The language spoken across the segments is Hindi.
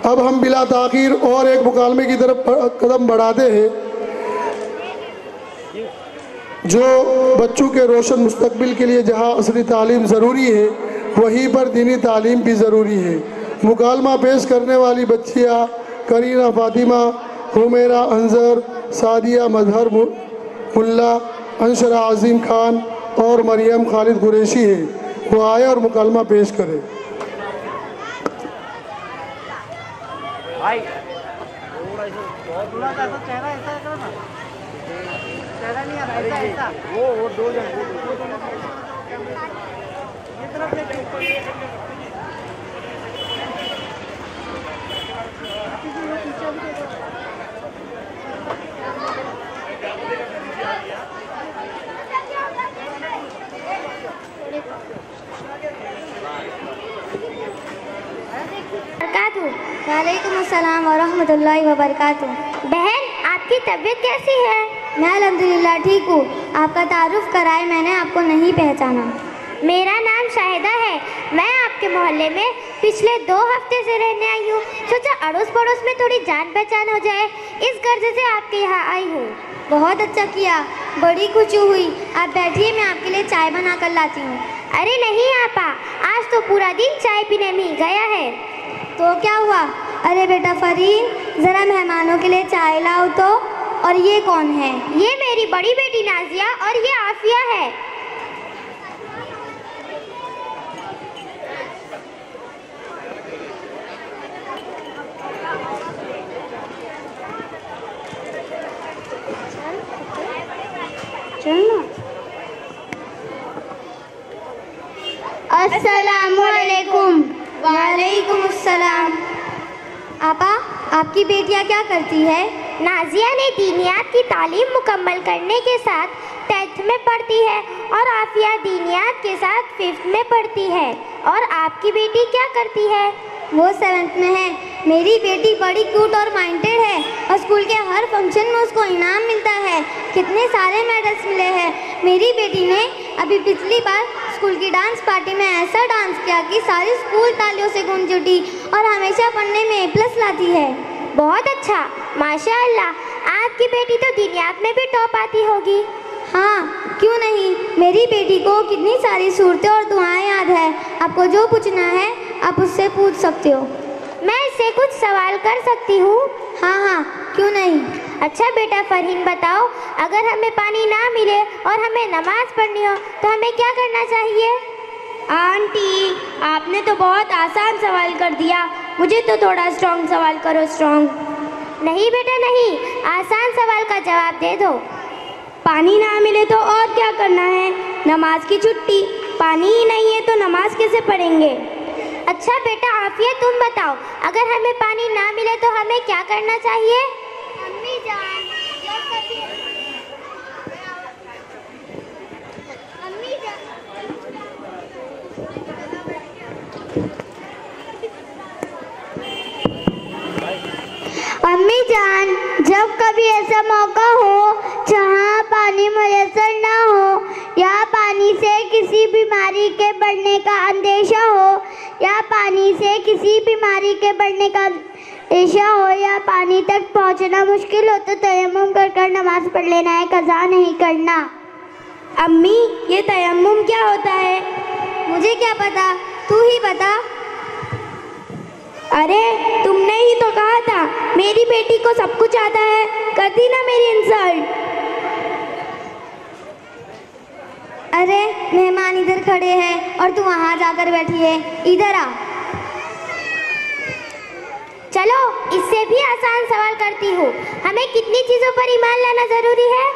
अब हम बिला ताखीर और एक मुकालमे की तरफ कदम बढ़ाते हैं जो बच्चों के रोशन मुस्तकबिल के लिए जहाँ असली तालीम ज़रूरी है वहीं पर दीनी तालीम भी ज़रूरी है। मुकालमा पेश करने वाली बच्चियाँ करीना फातिमा, हुमेरा अंजर, सादिया मजहर मुल्ला, अंशरा अजीम खान और मरियम खालिद कुरैशी है। वो आए और मुकालमा पेश करें। वो दो जन वालेकुम अस्सलाम वरहमतुल्लाहि वबरकातुह। बहन, आपकी तबीयत कैसी है? मैं अल्हम्दुलिल्लाह ठीक हूँ। आपका तारुफ कराए, मैंने आपको नहीं पहचाना। मेरा नाम शाहिदा है। मैं आपके मोहल्ले में पिछले 2 हफ्ते से रहने आई हूँ। सोचा अड़ोस पड़ोस में थोड़ी जान पहचान हो जाए, इस गर्ज से आपके यहाँ आई हूँ। बहुत अच्छा किया, बड़ी खुशी हुई। आप बैठिए, मैं आपके लिए चाय बना कर लाती हूँ। अरे नहीं आपा, आज तो पूरा दिन चाय पीने में ही गया है। तो क्या हुआ? अरे बेटा फरीन, ज़रा मेहमानों के लिए चाय लाओ तो। और ये कौन है? ये मेरी बड़ी बेटी नाजिया और ये आफिया है। अस्सलामुअलैकुम। वालेकुम अस्सलाम। आपा, आपकी बेटियाँ क्या करती है? नाजिया ने दीनियात की तालीम मुकम्मल करने के साथ 10th में पढ़ती है और आफिया दीनियात के साथ 5th में पढ़ती है। और आपकी बेटी क्या करती है? वो 7th में है। मेरी बेटी बड़ी क्यूट और माइंडेड है और स्कूल के हर फंक्शन में उसको इनाम मिलता है। कितने सारे मेडल्स मिले हैं। मेरी बेटी ने अभी पिछली बार स्कूल की डांस पार्टी में ऐसा डांस किया कि सारी स्कूल तालियों से गूंज उठी और हमेशा पढ़ने में A+ लाती है। बहुत अच्छा, माशाअल्लाह। आपकी बेटी तो दीनियात में भी टॉप आती होगी। हाँ, क्यों नहीं। मेरी बेटी को कितनी सारी सूरतें और दुआएं याद है। आपको जो पूछना है आप उससे पूछ सकते हो। मैं इससे कुछ सवाल कर सकती हूँ? हाँ हाँ, क्यों नहीं। अच्छा बेटा फरहीन, बताओ, अगर हमें पानी ना मिले और हमें नमाज पढ़नी हो तो हमें क्या करना चाहिए? आंटी, आपने तो बहुत आसान सवाल कर दिया। मुझे तो थोड़ा स्ट्रॉन्ग सवाल करो, स्ट्रॉन्ग। नहीं बेटा नहीं, आसान सवाल का जवाब दे दो। पानी ना मिले तो और क्या करना है? नमाज की छुट्टी। पानी ही नहीं है तो नमाज कैसे पढ़ेंगे? अच्छा बेटा आफिया, तुम बताओ, अगर हमें पानी ना मिले तो हमें क्या करना चाहिए? अम्मी जान, अम्मी जान, जब कभी ऐसा मौका हो जहाँ पानी मुयस्सर ना हो या पानी से किसी बीमारी के बढ़ने का अंदेशा हो या पानी से किसी बीमारी के बढ़ने का अंदेशा हो या पानी तक पहुँचना मुश्किल हो तो तयम्मुम कर नमाज पढ़ लेना है, कज़ा नहीं करना। अम्मी, ये तयम्मुम क्या होता है? मुझे क्या पता, तू ही बता। अरे तुमने ही तो कहा था मेरी बेटी को सब कुछ आता है, कर दी ना मेरी इंसल्ट। अरे मेहमान इधर खड़े हैं और तू वहाँ जाकर बैठी है, इधर आ। चलो इससे भी आसान सवाल करती हूँ, हमें कितनी चीज़ों पर ईमान लाना ज़रूरी है?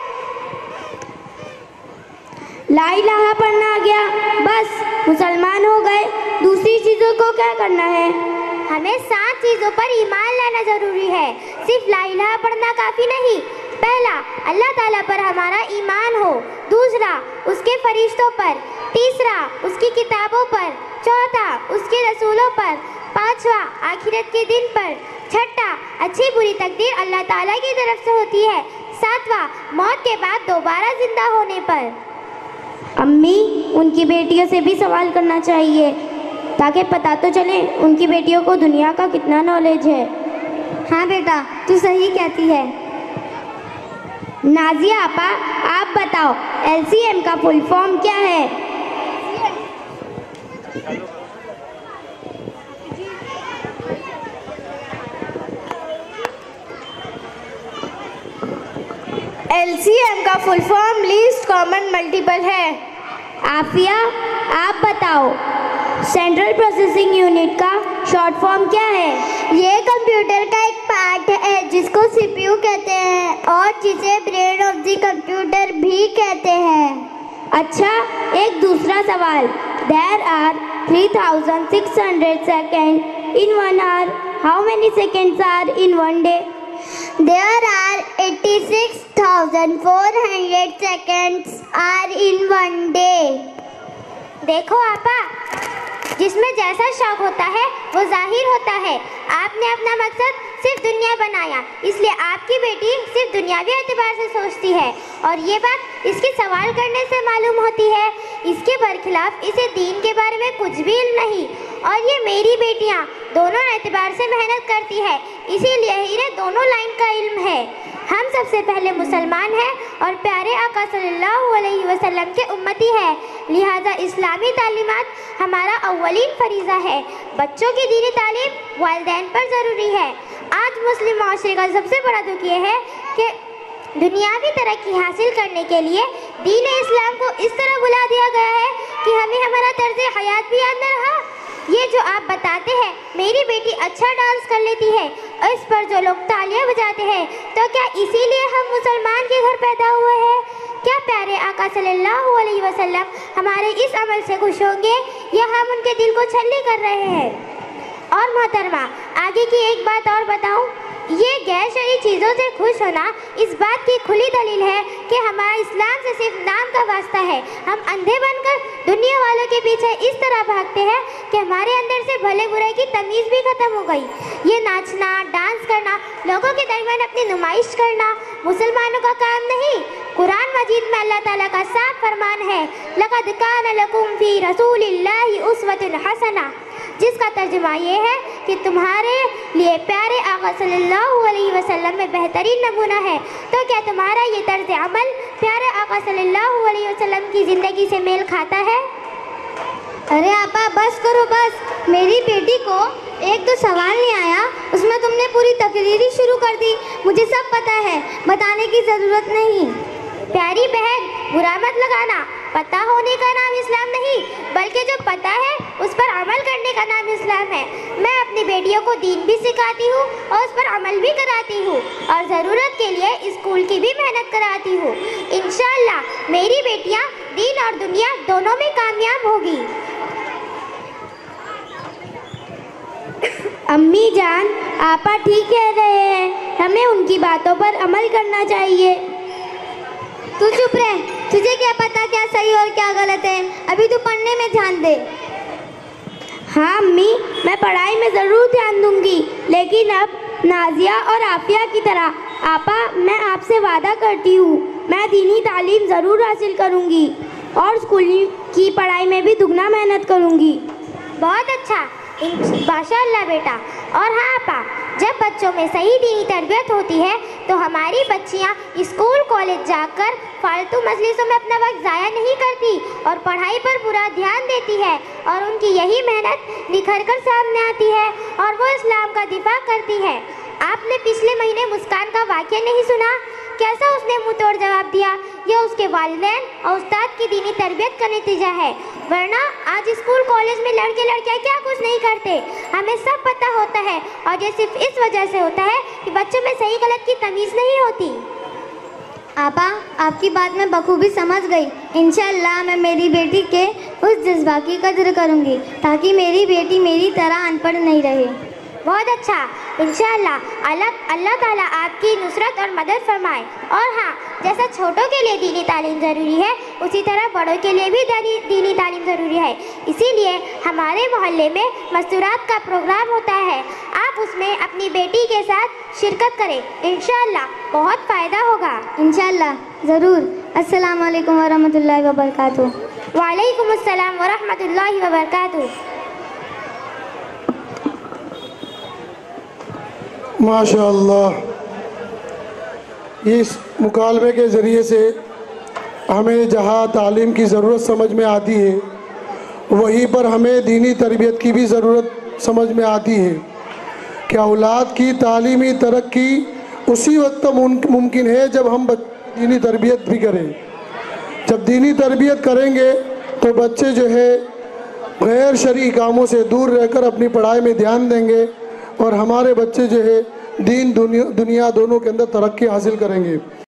ला इलाहा पढ़ना आ गया, बस मुसलमान हो गए। दूसरी चीज़ों को क्या करना है? हमें 7 चीज़ों पर ईमान लाना ज़रूरी है। सिर्फ ला इलाहा पढ़ना काफ़ी नहीं। पहला, अल्लाह ताला पर हमारा ईमान हो। दूसरा, उसके फरिश्तों पर। तीसरा, उसकी किताबों पर। चौथा, उसके रसूलों पर। पांचवा, आखिरत के दिन पर। छठा, अच्छी बुरी तकदीर अल्लाह ताला की तरफ से होती है। सातवां, मौत के बाद दोबारा जिंदा होने पर। अम्मी, उनकी बेटियों से भी सवाल करना चाहिए। ताकि पता तो चले उनकी बेटियों को दुनिया का कितना नॉलेज है। हाँ बेटा, तू सही कहती है। नाजिया आपा, आप बताओ LCM का फुल फॉर्म क्या है? LCM का full form least common multiple है। आफिया, आप बताओ सेंट्रल प्रोसेसिंग यूनिट का शॉर्ट फॉर्म क्या है? ये कंप्यूटर का एक पार्ट है जिसको CPU कहते हैं और जिसे ब्रेन ऑफ द कंप्यूटर भी कहते हैं। अच्छा, एक दूसरा सवाल। There are 3600 seconds in 1 hour. How many seconds are in 1 day? There are 86,400 seconds are in 1 day. देखो आपा, जिसमें जैसा शौक होता है वो जाहिर होता है। आपने अपना मकसद सिर्फ दुनिया बनाया, इसलिए आपकी बेटी सिर्फ दुनियावी एतबार से सोचती है और ये बात इसके सवाल करने से मालूम होती है। इसके बरखिलाफ इसे दीन के बारे में कुछ भी इल्म नहीं और ये मेरी बेटियां दोनों एतबार से मेहनत करती है, इसीलिए इन्हें दोनों लाइन का इल्म है। हम सबसे पहले मुसलमान हैं और प्यारे आका सल्लल्लाहु अलैहि वसल्लम के उम्मती है, लिहाजा इस्लामी तालीमात हमारा अव्वलीन फरीज़ा है। बच्चों की दीनी तालीम वालिदैन पर ज़रूरी है। आज मुस्लिम माशरे का सबसे बड़ा दुख ये है कि दुनियावी तरक्की हासिल करने के लिए दीन इस्लाम को इस तरह बुला दिया गया है कि हमें हमारा तर्ज़ हयात भी याद न रहा। ये जो आप बताते हैं मेरी बेटी अच्छा डांस कर लेती है और इस पर जो लोग तालियां बजाते हैं, तो क्या इसीलिए हम मुसलमान के घर पैदा हुए हैं? क्या प्यारे आका सल्लल्लाहु अलैहि वसल्लम हमारे इस अमल से खुश होंगे या हम उनके दिल को छल्ली कर रहे हैं? और मोहतरमा, आगे की एक बात और बताऊं, ये गैर शरई चीज़ों से खुश होना इस बात की खुली दलील है कि हमारा इस्लाम से सिर्फ नाम का वास्ता है। हम अंधे बनकर दुनिया वालों के पीछे इस तरह भागते हैं कि हमारे अंदर से भले बुराई की तमीज़ भी ख़त्म हो गई। ये नाचना, डांस करना, लोगों के दरमियान अपनी नुमाइश करना मुसलमानों का काम नहीं। कुरान मजीद में अल्लाह ताला का साफ फरमान है, लक़द कान लकुम फ़ी रसूलिल्लाहि उस्वतुन हसना, जिसका तर्जुमा ये है कि तुम्हारे लिए प्यारे आका सल्लल्लाहु अलैहि वसल्लम में बेहतरीन नमूना है। तो क्या तुम्हारा ये तर्ज अमल प्यारे आका सल्लल्लाहु अलैहि वसल्लम की ज़िंदगी से मेल खाता है? अरे आपा बस करो बस। मेरी बेटी को एक तो सवाल नहीं आया, उसमें तुमने पूरी तकरीर ही शुरू कर दी। मुझे सब पता है, बताने की ज़रूरत नहीं। प्यारी बहन, बुरा मत लगाना। पता होने का नाम इस्लाम नहीं, बल्कि जो पता है उस पर अमल करने का नाम इस्लाम है। मैं अपनी बेटियों को दीन भी सिखाती हूँ और उस पर अमल भी कराती हूँ और ज़रूरत के लिए स्कूल की भी मेहनत कराती हूँ। इंशाअल्लाह मेरी बेटियाँ दीन और दुनिया दोनों में कामयाब होगी। अम्मी जान, आपा ठीक कह रहे हैं, हमें उनकी बातों पर अमल करना चाहिए। तू चुप रह, तुझे क्या पता क्या सही और क्या गलत है। अभी तू पढ़ने में ध्यान दे। हाँ अम्मी, मैं पढ़ाई में ज़रूर ध्यान दूंगी, लेकिन अब नाजिया और आफिया की तरह आपा मैं आपसे वादा करती हूँ मैं दीनी तालीम ज़रूर हासिल करूँगी और स्कूल की पढ़ाई में भी दुगना मेहनत करूँगी। बहुत अच्छा, माशाअल्लाह बेटा। और हाँ आपा, जब बच्चों में सही दीनी तरबियत होती है तो हमारी बच्चियाँ स्कूल कॉलेज जाकर फालतू मजलिसों में अपना वक्त ज़ाया नहीं करती और पढ़ाई पर पूरा ध्यान देती है और उनकी यही मेहनत निखर कर सामने आती है और वो इस्लाम का दिफा करती है। आपने पिछले महीने मुस्कान का वाक़या नहीं सुना? कैसा उसने मुँह तोड़ जवाब दिया। यह उसके वालिदैन और उस्ताद की दीनी तरबियत का नतीजा है, वरना आज स्कूल कॉलेज में लड़के लड़कियाँ क्या कुछ नहीं करते। हमें सब पता होता है और ये सिर्फ इस वजह से होता है कि बच्चों में सही गलत की तमीज़ नहीं होती। आपा, आपकी बात मैं बखूबी समझ गई। इंशाअल्लाह मैं मेरी बेटी के उस जज्बा की कदर करूँगी ताकि मेरी बेटी मेरी तरह अनपढ़ नहीं रहे। बहुत अच्छा, इंशाअल्लाह अल्लाह ताला आपकी नुसरत और मदद फरमाए। और हाँ, जैसा छोटों के लिए दीनी तालीम ज़रूरी है, उसी तरह बड़ों के लिए भी दीनी तालीम ज़रूरी है। इसीलिए हमारे मोहल्ले में मस्तूरात का प्रोग्राम होता है, आप उसमें अपनी बेटी के साथ शिरकत करें, इंशाअल्लाह बहुत फ़ायदा होगा। इंशाअल्लाह ज़रूर। अस्सलाम वालेकुम वरहमतुल्लाहि वबरकातुहू। वालेकुम अस्सलाम वरहमतुल्लाहि वबरकातुहू। माशाअल्लाह, इस मुकालमे के ज़रिए से हमें जहाँ तालीम की ज़रूरत समझ में आती है, वहीं पर हमें दीनी तरबियत की भी ज़रूरत समझ में आती है कि औलाद की तालीमी तरक्की उसी वक्त मुमकिन है जब हम दीनी तरबियत भी करें। जब दीनी तरबियत करेंगे तो बच्चे जो है गैर शरई कामों से दूर रहकर अपनी पढ़ाई में ध्यान देंगे और हमारे बच्चे जो है दीन दुनिया दोनों के अंदर तरक्की हासिल करेंगे।